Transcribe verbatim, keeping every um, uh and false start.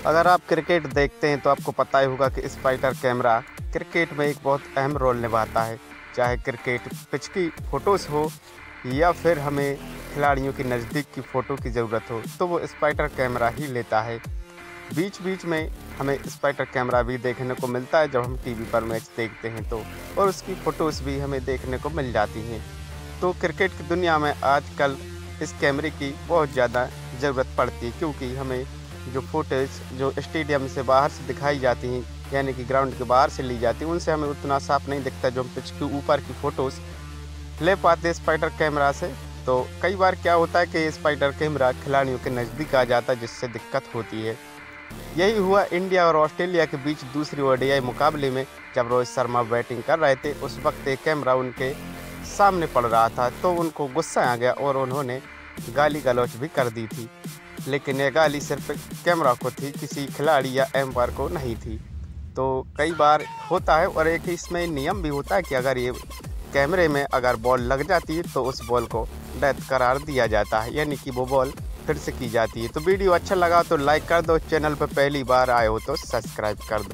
अगर आप क्रिकेट देखते हैं तो आपको पता ही होगा कि स्पाइडर कैमरा क्रिकेट में एक बहुत अहम रोल निभाता है। चाहे क्रिकेट पिच की फ़ोटोज़ हो या फिर हमें खिलाड़ियों की नज़दीक की फ़ोटो की ज़रूरत हो तो वो स्पाइडर कैमरा ही लेता है। बीच बीच में हमें स्पाइडर कैमरा भी देखने को मिलता है जब हम टीवी पर मैच देखते हैं तो, और उसकी फ़ोटोज़ भी हमें देखने को मिल जाती हैं। तो क्रिकेट की दुनिया में आजकल इस कैमरे की बहुत ज़्यादा ज़रूरत पड़ती है, क्योंकि हमें जो फुटेज जो स्टेडियम से बाहर से दिखाई जाती हैं, यानी कि ग्राउंड के बाहर से ली जाती हैं, उनसे हमें उतना साफ नहीं दिखता जो हम पिच के ऊपर की फ़ोटोज़ ले पाते हैं स्पाइडर कैमरा से। तो कई बार क्या होता है कि स्पाइडर कैमरा खिलाड़ियों के नज़दीक आ जाता है, जिससे दिक्कत होती है। यही हुआ इंडिया और ऑस्ट्रेलिया के बीच दूसरी ओडीआई मुकाबले में, जब रोहित शर्मा बैटिंग कर रहे थे। उस वक्त एक कैमरा उनके सामने पड़ रहा था तो उनको गुस्सा आ गया और उन्होंने गाली गलौज भी कर दी थी, लेकिन यह गाली सिर्फ कैमरा को थी, किसी खिलाड़ी या एम्पायर को नहीं थी। तो कई बार होता है, और एक इसमें नियम भी होता है कि अगर ये कैमरे में अगर बॉल लग जाती है तो उस बॉल को डेथ करार दिया जाता है, यानी कि वो बॉल फिर से की जाती है। तो वीडियो अच्छा लगा तो लाइक कर दो, चैनल पर पहली बार आए हो तो सब्सक्राइब कर दो।